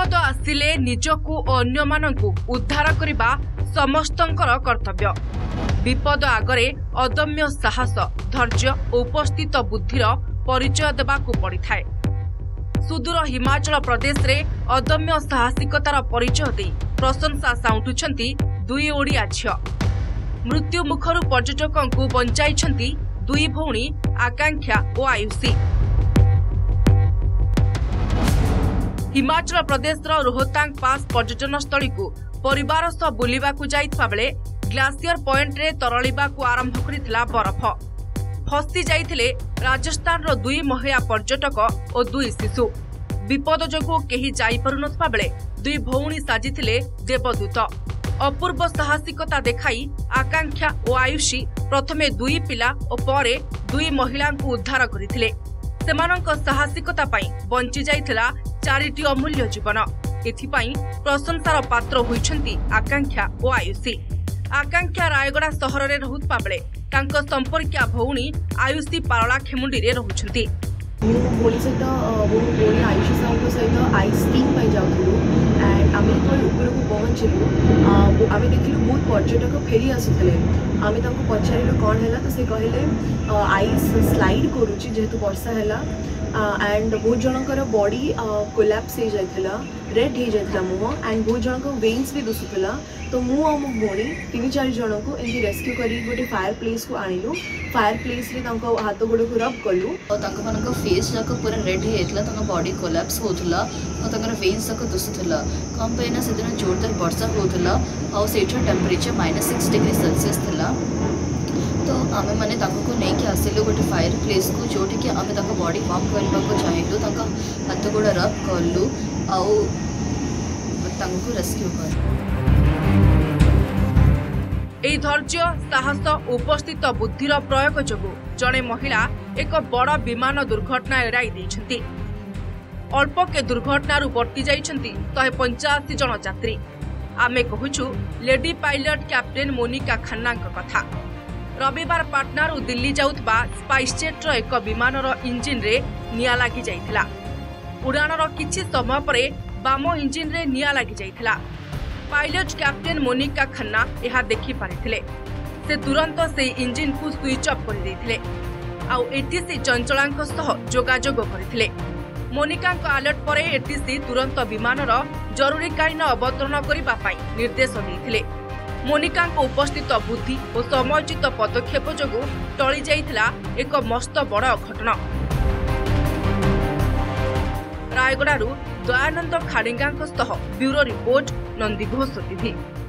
विपद आसिले निजकु और अन्यमानंकु उद्धार करिबा समस्तंकर कर्तव्य। विपद आगरे अदम्य साहस, धैर्य और उपस्थित बुद्धिर परिचय देबाकु पड़िथाए। सुदूर हिमाचल प्रदेश रे अदम्य साहसिकतार परिचय दे प्रशंसा साउंटुछंती दुई ओडिया झियो। मृत्यु मुखरु पर्यटकंकु बंचाइछंती दुई भौणी आकांक्षा और आयुषी। हिमाचल प्रदेश रोहतांग पास पर्यटन स्थली को परिवार सह बुलिबाकु जाइतबा बेले ग्लासियर पॉइंट रे तरळिबाकु आरंभ करितला बरफ। फसी जाइथिले राजस्थान रो दुई महिला पर्यटक और दुई शिशु। विपद जोगु केही जाई पारु नथबा बेले दुई भौणी साजिथिले देवदूत। अपूर्व साहसिकता देखाई आकांक्षा और आयुषी प्रथमे दुई पिला और परे दुई महिला को उद्धार करथिले। सेमानंक साहसिकता पई बंची जाइथिला 4टी अमूल्य जीवन। एथिपाई प्रशंसार पात्र होइछंती आकांक्षा और आयुषी। आकांक्षा रायगड़ा सहर रे रहुतबा बेले तांको संपर्किया भौणी आयुषी पारला खेमुंडी रे रहुछंती। भौणी सहित भौणी आयुषी साहब सहित आइस स्कीइंग पाई जाउथुलु एंड आमे तो ऊपर को पहुंचलु। आमे देखिलु बहुत पर्यटक फेरी आसुथले। आमे तांको पचारिलु कोन हैला तो से कहले आइस स्लाइड करूची जेहेतु वर्षा हैला एंड बहुत जनकर बॉडी कोलैप्स हो जाइथिला, रेड हो जाइथिला मुह एंड बहुत जनक वेन्स भी दुसुथिला। तो मु आ मो भौणी 3-4 जन को एंती रेस्क्यू करी गोटे फायर प्लेस को आनिलु। फायर प्लेस रे तांको हाथ गोड़ को रब कलु और तांको मानक फेस जाक पूरा रेड हो जाइथिला। तांको बॉडी कोलैप्स होथला और तांकर वेन्स जाक दुसुथिला। कम पैना सेदिन जोरदार वर्षा होथला और सेठर टेम्परेचर -6 डिग्री सेल्सियस थिला। तो आमे माने ताको को नहीं कि आसिलु गोटे फायर प्लेस को जोठी कि आमे ताको बॉडी वार्म करबा को चाहिलु। ताको हाथ गोड़ रब करलु और ताको रेस्क्यू कर। एई धैर्य, साहस, उपस्थित बुद्धिर प्रयोग जोगु जड़े महिला एक बड़ विमान दुर्घटना एड़ाई देइछंती। अल्पके दुर्घटनारू बर्ती जाइछंती 185 जन यात्री। आमे कहुछु लेडी पायलट कैप्टेन मोनिका खन्नांक कथा। रविवार पाटनारू दिल्ली जाउथबा स्पाइसजेट एक विमानर इंजिन रे निया लागि जाइथिला। उड़ानर किछि समय परे बाम इंजिन रे निया लागि जाइथिला। पायलट कैप्टेन मोनिका खन्ना यह देखि पारिथिले। से तुरंत से इंजिन को स्विच ऑफ कर देथिले आउ एटीसी चंचलांक सह जोगाजोग करथिले। मोनिका अलर्ट परे एटीसी तुरंत विमानर जरूरीकालीन अवतरण करिबा पई निर्देश देथिले। मोनिका उपस्थित बुद्धि और समयोचित पदक्षेप जोगु टली जाइथिला एक मस्त बड़ घटना। रायगड़ारू Dayanand Khadinga bureau report, Nandighosh TV.